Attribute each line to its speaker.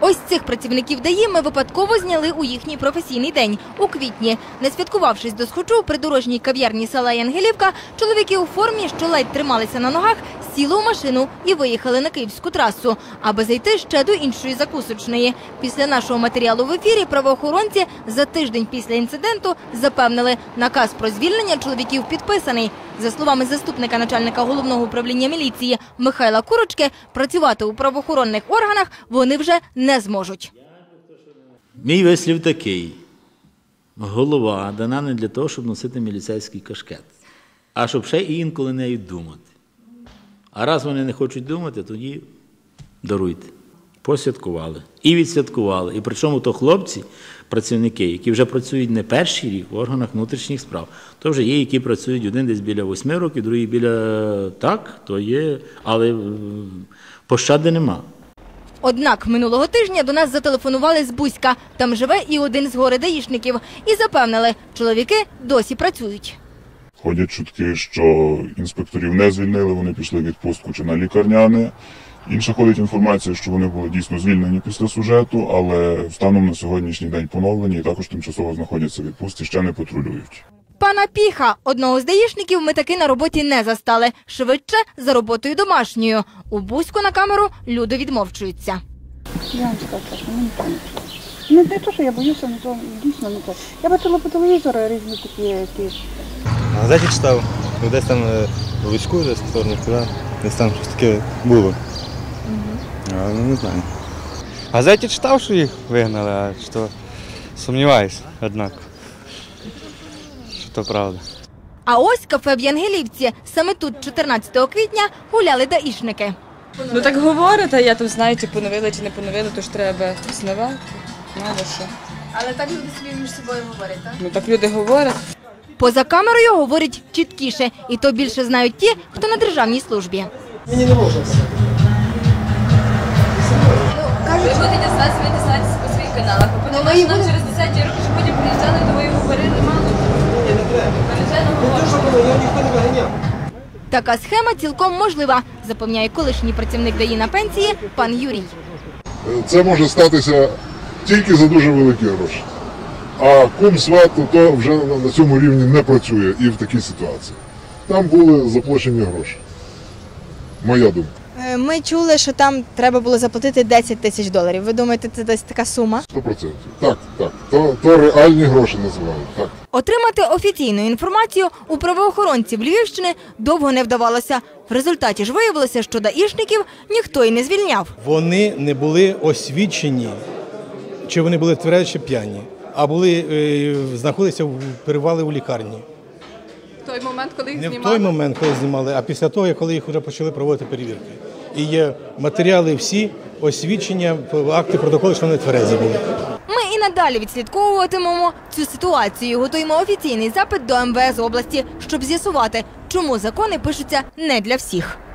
Speaker 1: Ось цих працівників ДАІ ми випадково зняли у їхній професійний день – у квітні. Не святкувавшись до схочу в придорожній кав'ярні села Янгелівка, чоловіки у формі, що ледь трималися на ногах, сіли у машину і виїхали на Київську трасу, аби зайти ще до іншої закусочної. Після нашого матеріалу в ефірі правоохоронці за тиждень після інциденту запевнили, наказ про звільнення чоловіків підписаний. За словами заступника начальника головного управління міліції Михайла Курочки, працювати у правоохоронних органах вони вже не зможуть.
Speaker 2: Мій вислів такий. Голова дана не для того, щоб носити міліцейський кашкет, а щоб ще і інколи нею думати. А раз вони не хочуть думати, тоді даруйте. Посвяткували. І відсвяткували. І причому то хлопці, працівники, які вже працюють не перший рік в органах внутрішніх справ. То вже є, які працюють один десь біля 8 років, другий біля так, то є, але пощади нема.
Speaker 1: Однак минулого тижня до нас зателефонували з Бузька. Там живе і один з горе-даїшників. І запевнили, чоловіки досі працюють.
Speaker 3: Ходять чутки, що інспекторів не звільнили, вони пішли в відпустку чи на лікарняне. Інша ходить інформація, що вони були дійсно звільнені після сюжету, але станом на сьогоднішній день поновлені і також тимчасово знаходяться в відпустці, ще не патрулюють.
Speaker 1: Пана Піха, одного з даїшників, ми таки на роботі не застали. Швидше за роботою домашньою. У Бузьку на камеру люди відмовчуються.
Speaker 4: Я вам скажу, що не пам'ятаю. Не те, що я боюся, але дійсно не те. Я бачила по телевізору різні такі якісь.
Speaker 5: На газеті читав, десь там у Луцьку, десь в сторону туди, десь там щось таке було. Але не знаю. В газеті читав, що їх вигнали, а що сумніваюся, однак, що то правда.
Speaker 1: А ось кафе в Янгелівці. Саме тут 14 квітня гуляли даїшники.
Speaker 6: Ну так говорять, а я там знаю, чи поновили, чи не поновили, то ж треба існувати. Надо що.
Speaker 1: Але так люди собі між собою говорять, так?
Speaker 6: Ну так люди говорять.
Speaker 1: Поза камерою говорять чіткіше. І то більше знають ті, хто на державній службі.
Speaker 7: Мені не можна.
Speaker 6: Ви будете дізнатися по своїх каналах. Подумаєш, нам через 10 років, що потім приїжджали, то ви говорили мало.
Speaker 7: Ні, не треба. Не те, що було, його ніхто не виганяв.
Speaker 1: Така схема цілком можлива, запевняє колишній працівник ДАІ на пенсії пан Юрій.
Speaker 3: Це може статися тільки за дуже великі гроші. А кум-сват то вже на цьому рівні не працює і в такій ситуації. Там були заплачені гроші. Моя думка.
Speaker 8: Ми чули, що там треба було заплатити 10 тисяч доларів. Ви думаєте, це десь така сума?
Speaker 3: 100%. Так. То реальні гроші називають. Так.
Speaker 1: Отримати офіційну інформацію у правоохоронців Львівщини довго не вдавалося. В результаті ж виявилося, що даїшників ніхто і не звільняв.
Speaker 9: Вони не були освічені, чи вони були тверезі, чи п'яні, а знаходилися перебували у лікарні.
Speaker 6: В той момент, коли їх
Speaker 9: знімали? Не в той момент, коли знімали, а після того, коли їх вже почали проводити перевірки. І є матеріали всі, освідчення, акти, протоколи, що вони тверезі були.
Speaker 1: Ми і надалі відслідковуватимемо цю ситуацію. Готуємо офіційний запит до МВС області, щоб з'ясувати, чому закони пишуться не для всіх.